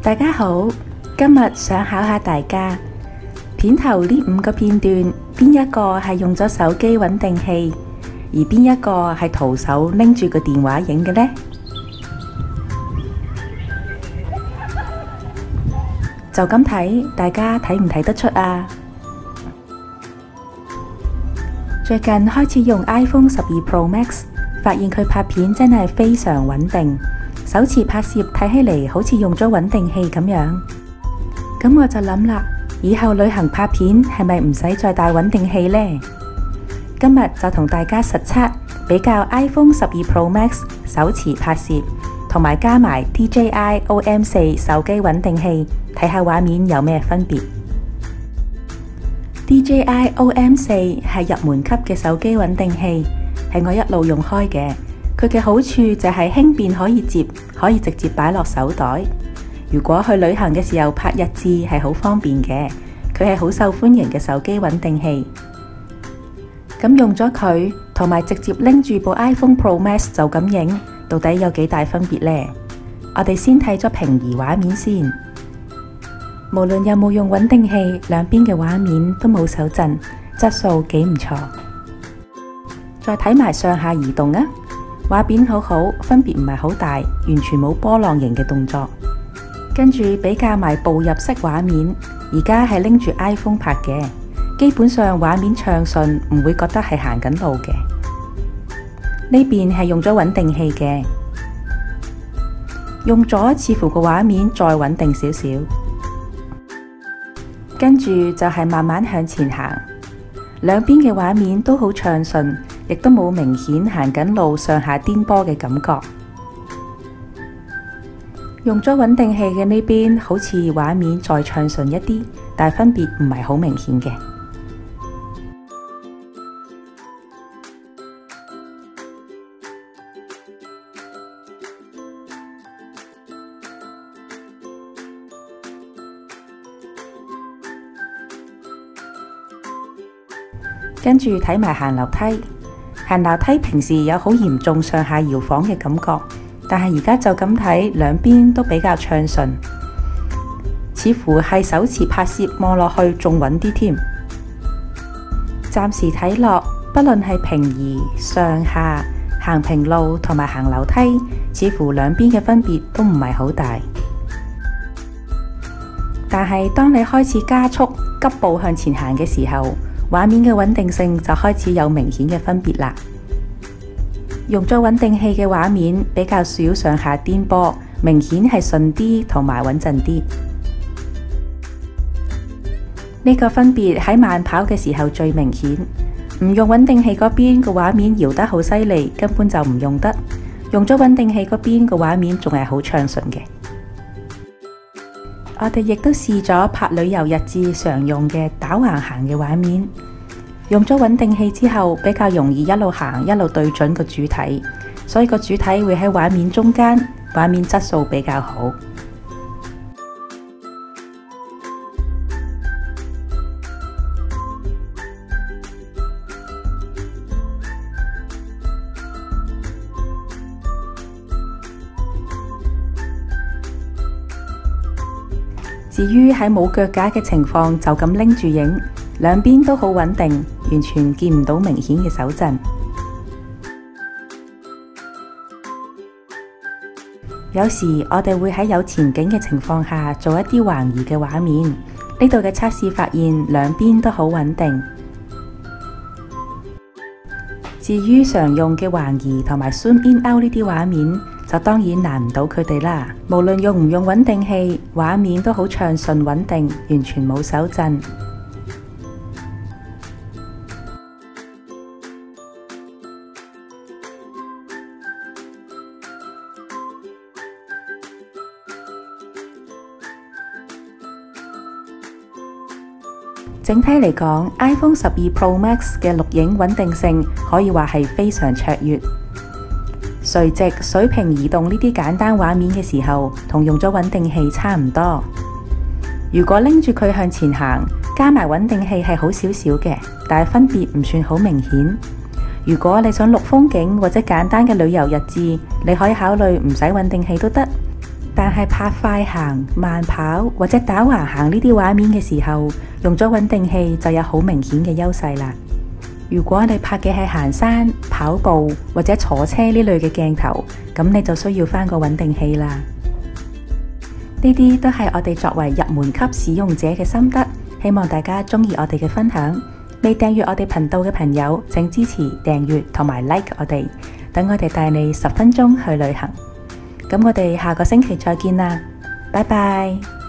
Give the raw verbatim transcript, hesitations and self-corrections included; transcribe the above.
大家好，今日想考下大家，片頭呢五個片段，邊一個係用咗手機穩定器，而邊一個係徒手拎住個電話影嘅呢？就咁睇，大家睇唔睇得出啊？最近開始用 iPhone 十二 Pro Max， 發現佢拍片真係非常穩定。手持拍攝睇起嚟好似用咗穩定器咁樣，咁我就諗啦，以後旅行拍片係咪唔使再帶穩定器呢？今日就同大家實測比較 iPhone 十二 Pro Max 手持拍攝，同埋加埋 D J I O M 四手機穩定器，睇下畫面有咩分別。D J I O M 四係入門級嘅手機穩定器，係我一路用開嘅。佢嘅好處就係輕便可以接，可以直接擺落手袋。如果去旅行嘅時候拍日誌係好方便嘅，佢係好受歡迎嘅手機穩定器。咁用咗佢同埋直接拎住部 iPhone Pro Max 就咁影，到底有幾大分別呢？我哋先睇咗平移畫面先。無論有冇用穩定器，兩邊嘅畫面都冇手震，質素幾唔錯。再睇埋上下移動啊！畫面好好，分別唔係好大，完全冇波浪形嘅動作。跟住比較埋步入式畫面，而家係拎住 iPhone 拍嘅，基本上畫面暢順，唔會覺得係行緊路嘅。呢邊係用咗穩定器嘅，用咗似乎個畫面再穩定少少。跟住就係慢慢向前行，兩邊嘅畫面都好暢順。亦都冇明顯行緊路上下顛簸嘅感覺。用咗穩定器嘅呢邊，好似畫面再暢順一啲，但係分別唔係好明顯嘅。跟住睇埋行樓梯。行樓梯平時有好嚴重上下搖晃嘅感覺，但係而家就咁睇，兩邊都比較暢順，似乎係手持拍攝望落去仲穩啲添。暫時睇落，不論係平移、上下、行平路同埋行樓梯，似乎兩邊嘅分別都唔係好大。但係當你開始加速、急步向前行嘅時候，畫面嘅穩定性就開始有明顯嘅分別啦。用咗穩定器嘅畫面比較少上下顛簸，明顯係順啲同埋穩陣啲。呢個分別喺慢跑嘅時候最明顯。唔用穩定器嗰邊個畫面搖得好犀利，根本就唔用得。用咗穩定器嗰邊個畫面仲係好暢順嘅。我哋亦都試咗拍旅遊日誌常用嘅打橫行嘅畫面，用咗穩定器之後，比較容易一路行一路對準個主體，所以個主體會喺畫面中間，畫面質素比較好。至於喺冇腳架嘅情況，就咁拎住影，兩邊都好穩定，完全見唔到明顯嘅手震。有時我哋會喺有前景嘅情況下做一啲橫移嘅畫面，呢度嘅測試發現兩邊都好穩定。至於常用嘅橫移同埋 zoom in out 呢啲畫面，就當然難唔到佢哋啦。無論用唔用穩定器，畫面都好暢順穩定，完全冇手震。整體嚟講 ，iPhone 十二 Pro Max 嘅錄影穩定性可以話係非常卓越。垂直、水平移動呢啲簡單畫面嘅時候，同用咗穩定器差唔多。如果拎住佢向前行，加埋穩定器係好少少嘅，但係分別唔算好明顯。如果你想錄風景或者簡單嘅旅遊日誌，你可以考慮唔使穩定器都得。 但係拍快行、慢跑或者打橫行呢啲畫面嘅時候，用咗穩定器就有好明顯嘅優勢啦。如果你拍嘅係行山、跑步或者坐車呢類嘅鏡頭，咁你就需要返個穩定器啦。呢啲都係我哋作為入門級使用者嘅心得，希望大家鍾意我哋嘅分享。未訂閱我哋頻道嘅朋友，請支持訂閱同埋 like 我哋，等我哋帶你十分鐘去旅行。咁我哋下個星期再見啦，拜拜。